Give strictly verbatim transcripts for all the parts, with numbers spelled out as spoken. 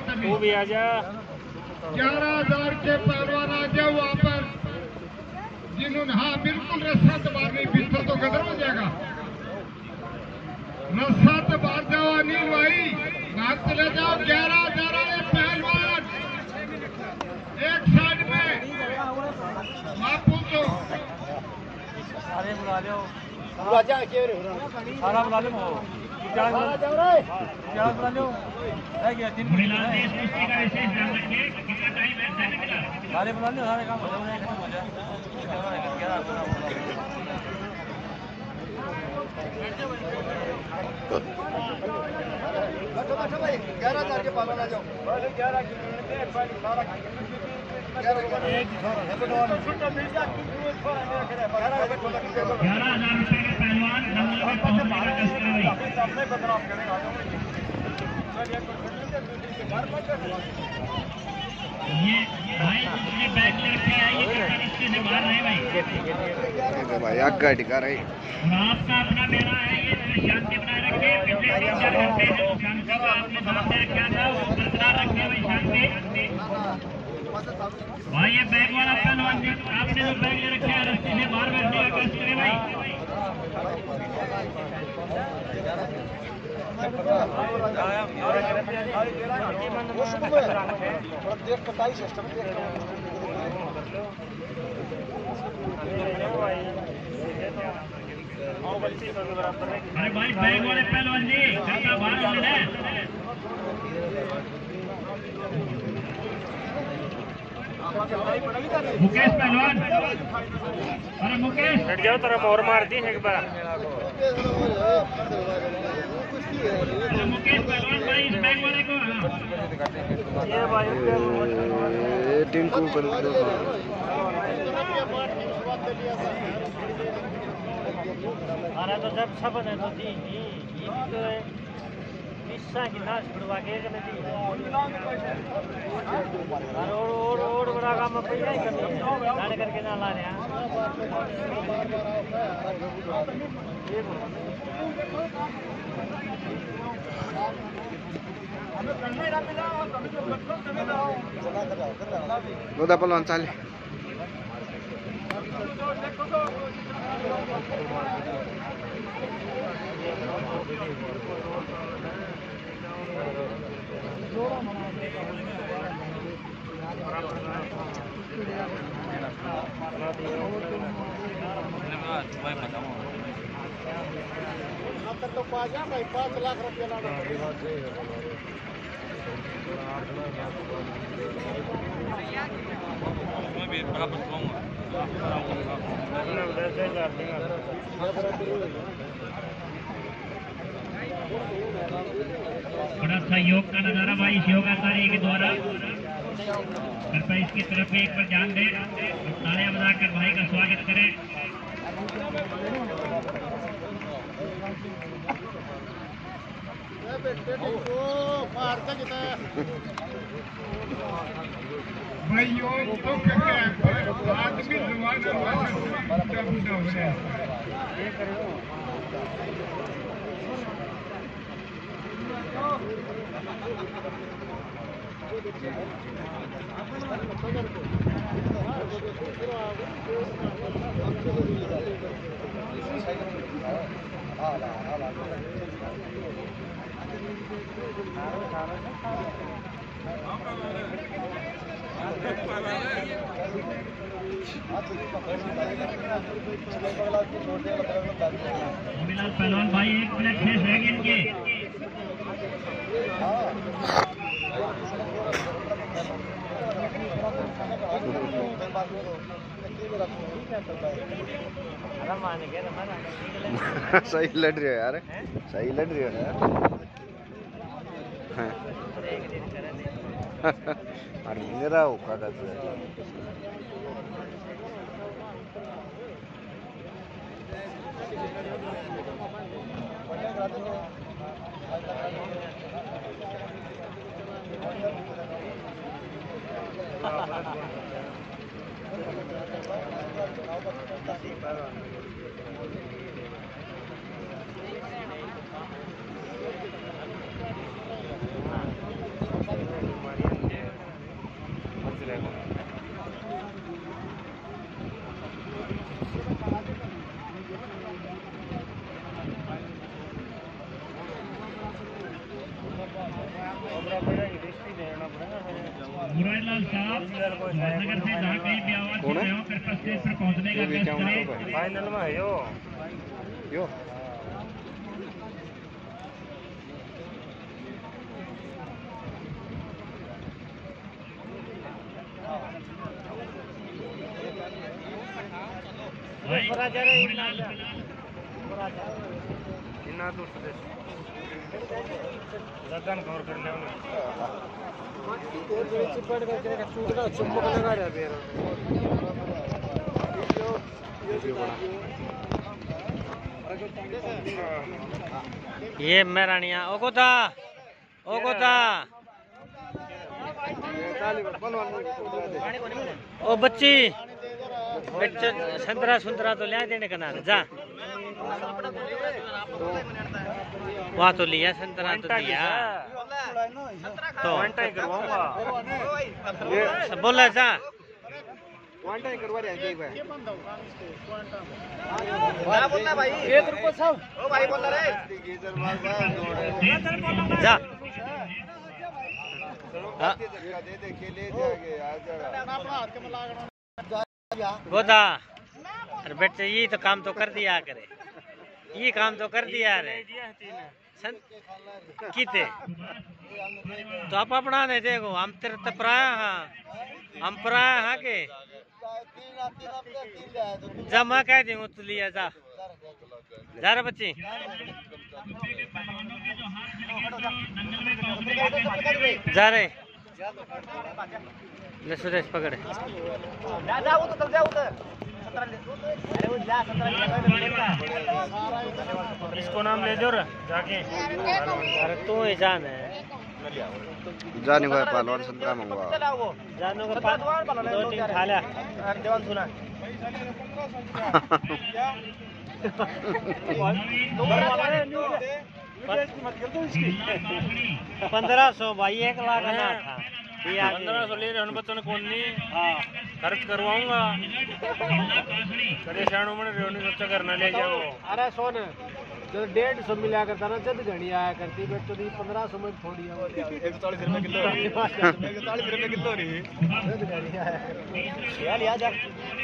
तू भी आ जा। ग्यारह हजार के पहलवान आ जाओ वहाँ पर जिन्होंने, हाँ बिल्कुल रस्सा दबार नहीं, बिस्तर तो खत्म हो जाएगा। रस्सा दबार जाओ अनिल भाई, बाहर चले जाओ। ग्यारह हजार वाले पहलवान एक साइड में आप पूछो। सारे बुला लो, सारा बुला लो, क्या बुला लो। सारे बुला लो, सारे काम हो जाए, खत्म हो जाए। बैठो बैठो भाई, ग्यारह हजार के पालन आ जाओ। ग्यारह ग्यारह हजार रुपए के पहलवान ये भाई ये बैग लेके आइए, रिश्ते से बाहर रहे भाई। भाई आग का टिका रही और आपका अपना मेरा है, ये शांति बनाए रखे। पिछले तीन चार घंटे से शांति को आपने सामने रखा था, वो बरकरार रखे भाई शांति। भाई ये बैग वाला पहलवान जी, आपने जो बैग ले रखे है रस्ते से बाहर बैठने का कष्ट करें भाई। अरे भाई बैग वाले पहलवान जी कृपया बाहर होने दें। मुकेश पहलवान, अरे मुकेश हट जाओ, तेरा मोर मार दी एक बार। मुकेश पहलवान भाई इस बैग वाले को ये भाई टिंकू पर अरे तो जब सब ने तो दी हिस्सा की नाश छुड़वा के दी और और और बड़ा काम पहिया ही करनी है, गाने करके ना ला रहे हैं। गोदा पलवान चाले तो पाजा भाई पाँच लाख रुपया लगा। बड़ा सहयोग का नजारा भाई इस योगाचार्य के द्वारा। कृपया इसकी तरफ एक बार ध्यान दें और तालियां बजाकर भाई का स्वागत करें। भाई यो तो क्या आदमी जवान हो रहा है। पहलवान भाई एक मिनट छह सेकंड के सही लड़ रही हो यार, सही लड़ रही हो यार। और मेरा वो कागज है। मुरारीलाल साहब नगर से जहाँ कहीं भी आवाज सुन रहे हो कृपया स्टेज पर पहुँचने का प्रयास करें। फाइनल में है यो यो इना तो लगन कवर कर ले चुम्बक लगा रहा है ये मेरानिया ओको था ओको था ओ बच्ची संतरा संतरा तो लिया देने का ना जा वहाँ तो लिया संतरा तो लिया तो बोला जा जा गोदा अरे बेटे ये तो काम तो कर दिया करे ये काम तो कर दिया रे किते तो आप अपना नहीं देखो हम तेरे तपराया हाँ हम पराया हाँ के जा मैं कह दूँ तो लिया जा जा रे बच्ची जा रे ले सुरेश पकड़े इसको नाम ले दो जाके अरे तू ही जान है जाने को पहलवान संतरा मंगवा जानो को दो तीन खा लिया जवान सुना पंद्रह सौ भाई एक लाख ना था पंद्रह सौ ले रहे बच्चों ने कौन नहीं खर्च करवाऊंगा करे शाणो मन रेवनी बच्चा करना ले जाओ अरे सोन जो डेढ़ सौ मिला करता ना जद घड़ी आया करती बट तो पंद्रह सौ में थोड़ी एक सौ चालीस रुपए किलो एक सौ चालीस रुपए किलो रही जद घड़ी आया लिया जा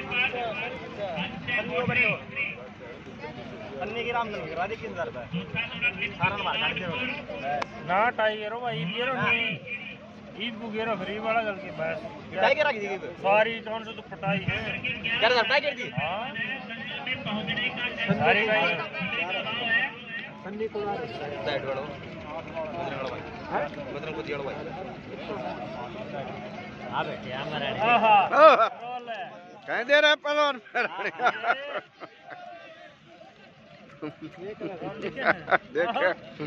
अन्नी की राम करवा दे किन हजार रुपए सारा मार काट दे ना टाइगर भाई ये रो नहीं ई बुगेरो फ्री वाला गल के बस टाइगर रख दी सारी कौन से तो पटाई है क्या कर टाइगर दी हां सारी भाई सन्नी को साइड वाला बदरन वाला भाई हां बदरन को दियालो भाई आ बेटे हमारा हां कह दे रहा पहलवान देख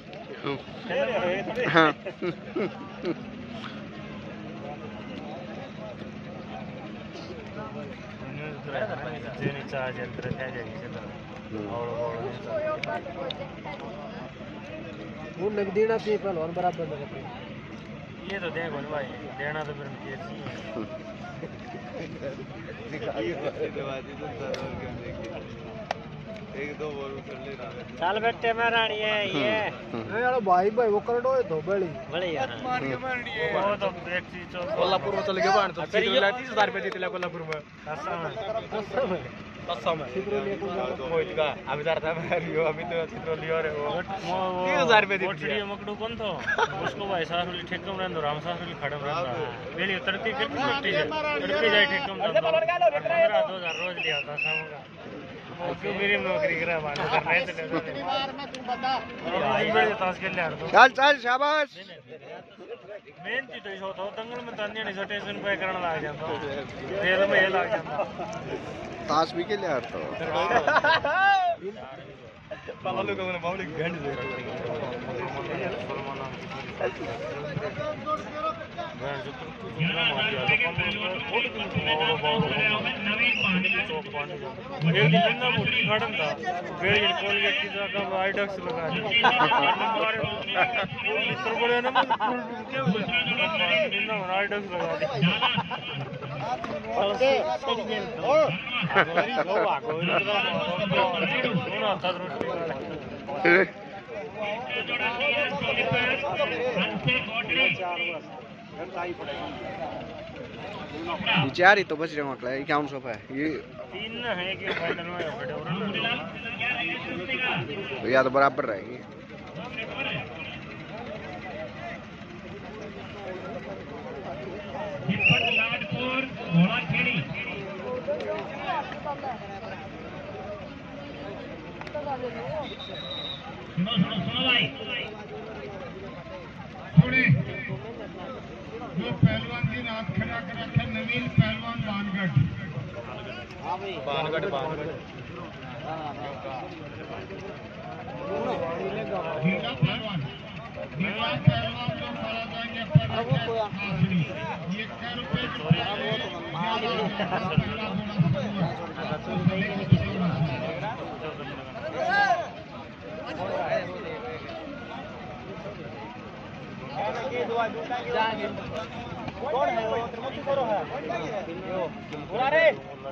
वो नगदीना थी पहलवान बराबर लगे ये तो देखो भाई देना तो फिर एक दो बोल चल बेटे में रानी है ये यार भाई भाई वो करडो है तो बड़ी बड़ी यार मार के मारनी है वो तो एक चीज कोल्हापुर में चले गए बाण तो तीस हजार रुपए देते कोल्हापुर में कसम कसम चित्रो लिए को मोहित का अभी दर था रियो अभी तो चित्रो लियो रे वो तीस हजार रुपए देते मोटड़ी मकड़ू कौन तो उसको भाई सासुली ठेकम रहंदो राम सासुली खड़म रहंदा वेली उतरती कितनी मिट्टी है उतरती जाए ठेकम पंद्रह दो हजार रोज लिया था शाम का क्यों मेरी नौकरी करा वाला कर रहे थे पिछली बार में तू बता बड़े ताश खेल ले यार तो चल चल शाबाश मेन चीज तो होता दंगल में तान्या नहीं स्टेशन पे करना लग जाता रेल में लग जाता ताश भी के ले यार तो पाला लोगों ने बावली घंट दे गार्डन था कोलगेट की जगह आइडक्स लगा आइडक्स लगा ये चार ही तो बच रहे मकला ये कौन सा है ये तीन है कि फाइनल में तो या तो बराबर रहेगी लाडपुर घोड़ा खेड़ी सुनो सुनो सुनो भाई थोड़े जो पहलवान की रात खड़ा कर रखे नवीन पहलवान बानगढ़ बानगढ़ बानगढ़ हीरा पहलवान हीरा पहलवान जो खड़ा जाएंगे पर आखिरी ये क्या रुपए कौन है वो त्रिमुखी करो है बुला रे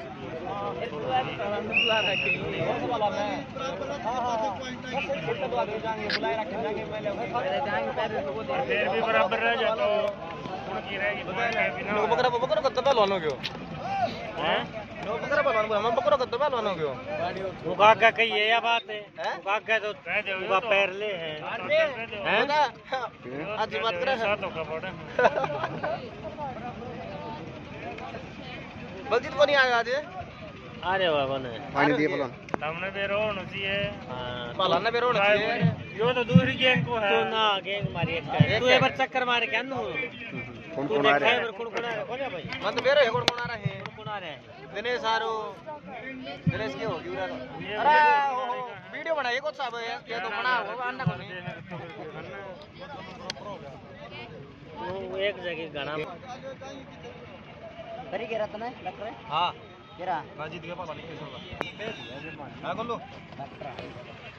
बुला रखे वाला मैं हां हां कितना बुला दे जाएंगे बुलाए रखे जाएंगे पहले जाएंगे पैर फिर भी बराबर रह जाता हो उनकी रहेगी नो बकरा बकरा कत्ता पहलवान हो गयो हैं नो बकरा पहलवान हम बकरा कत्ता पहलवान हो गयो वो काका कही है या बात है काका तो कह दे वो पैर ले हैं हैं आज बात कर सातों का पड़ा बलजीत को नहीं आया आज अरे बाबा ने पानी दिए पहलवान सामने बेरो होना चाहिए हां पहलवान ने बेरो होना चाहिए यो तो दूसरी गैंग को है तो ना गैंग मारी एक तू एक बार चक्कर मार के आनु कौन कौन आ रहे हैं कौन कौन आ रहा है कौन है भाई मन तो बेरो है कौन कौन आ रहा है कौन आ रहे हैं दिनेश आरो दिनेश के होगी उरा अरे वीडियो बनाइए कुछ साहब ये तो बना वो अन्ना को नहीं वो एक जगह गाना करी के रतन है लग रहा है हां केरा बाजी दिया पापा लिखे होगा हां बोलो डॉक्टर